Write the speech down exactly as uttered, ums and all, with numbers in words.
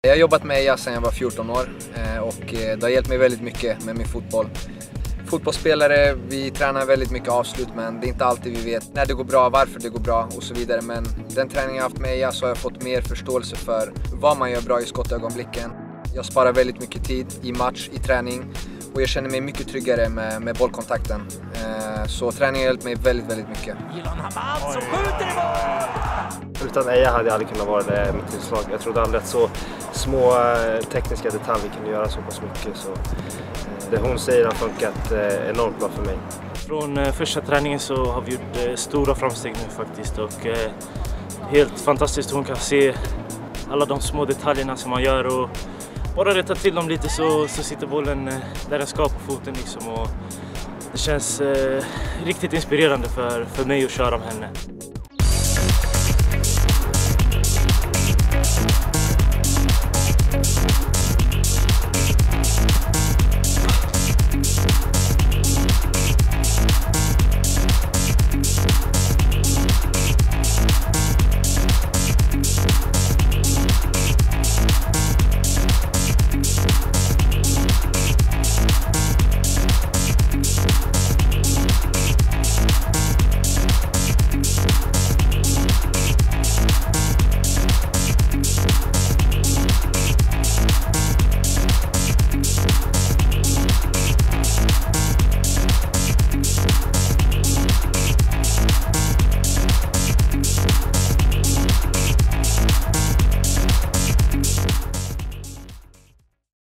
Jag har jobbat med Eja sedan jag var fjorton år och det har hjälpt mig väldigt mycket med min fotboll. Fotbollsspelare, vi tränar väldigt mycket avslut, men det är inte alltid vi vet när det går bra, varför det går bra och så vidare. Men den träning jag har haft med Eja så har jag fått mer förståelse för vad man gör bra i skottögonblicken. Jag sparar väldigt mycket tid i match, i träning och jag känner mig mycket tryggare med, med bollkontakten. Så träningen har hjälpt mig väldigt, väldigt mycket. Ilan Hamad som skjuter i mål! Utan Eja hade jag aldrig kunnat vara det mitt inslag. Jag trodde aldrig att så små tekniska detaljer kunde göra så pass mycket. Så det hon säger har funkat enormt bra för mig. Från första träningen så har vi gjort stora framsteg nu faktiskt. Och helt fantastiskt, hon kan se alla de små detaljerna som man gör. Och bara rätta till dem lite så, så sitter bollen där den ska på foten liksom. Och det känns eh, riktigt inspirerande för, för mig att köra med henne.